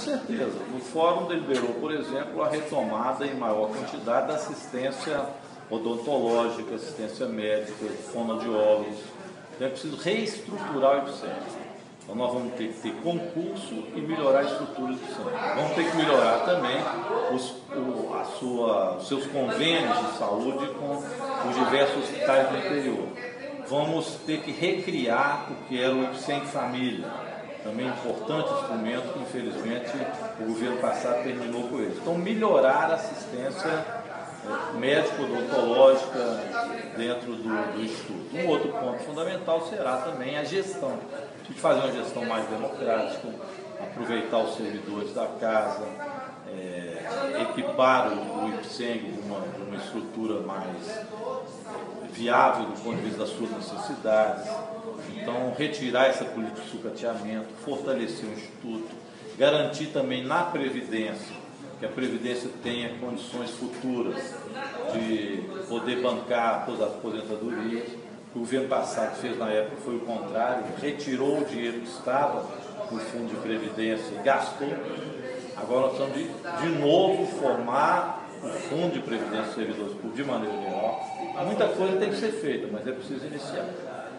certeza. O Fórum deliberou, por exemplo, a retomada em maior quantidade da assistência odontológica, assistência médica, fonoaudiólogos. Então é preciso reestruturar o IPSENG. Então nós vamos ter que ter concurso e melhorar a estrutura do IPSENG. Vamos ter que melhorar também os seus convênios de saúde com os diversos hospitais do interior. Vamos ter que recriar o que era o IPSENG Família, também importante instrumento que infelizmente o governo passado terminou com ele. Então melhorar a assistência médico-odontológica dentro do Instituto. Um outro ponto fundamental será também a gestão, de fazer uma gestão mais democrática, aproveitar os servidores da casa, equipar o IPSENG de uma estrutura mais viável do ponto de vista das suas necessidades. Então, retirar essa política de sucateamento, fortalecer o Instituto, garantir também na Previdência, que a Previdência tenha condições futuras de poder bancar as aposentadorias. O governo passado fez na época foi o contrário, retirou o dinheiro que estava no Fundo de Previdência e gastou. Agora nós estamos de novo formar o Fundo de Previdência dos Servidores Públicos de maneira geral. Muita coisa tem que ser feita, mas é preciso iniciar.